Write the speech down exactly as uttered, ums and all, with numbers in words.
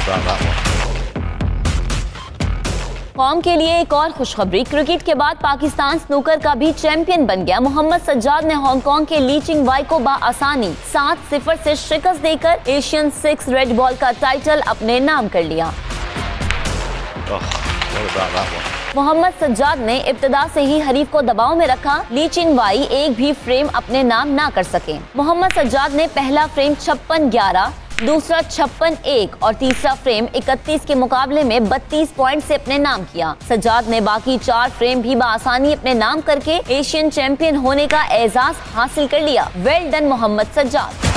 कौम के लिए एक और खुशखबरी। क्रिकेट के बाद पाकिस्तान स्नूकर का भी चैंपियन बन गया। मोहम्मद सज्जाद ने हांगकांग के ली चिंगवाई को बाआसानी सात सिफर से शिकस्त देकर एशियन सिक्स रेड बॉल का टाइटल अपने नाम कर लिया। मोहम्मद सज्जाद ने इब्तिदा से ही हरीफ को दबाव में रखा। ली चिंगवाई एक भी फ्रेम अपने नाम ना कर सके। मोहम्मद सज्जाद ने पहला फ्रेम छप्पन ग्यारह, दूसरा छप्पन एक और तीसरा फ्रेम इकतीस के मुकाबले में बत्तीस पॉइंट से अपने नाम किया। सज्जाद ने बाकी चार फ्रेम भी बआसानी अपने नाम करके एशियन चैंपियन होने का एजाज हासिल कर लिया। Well done Mohammad Sajjad.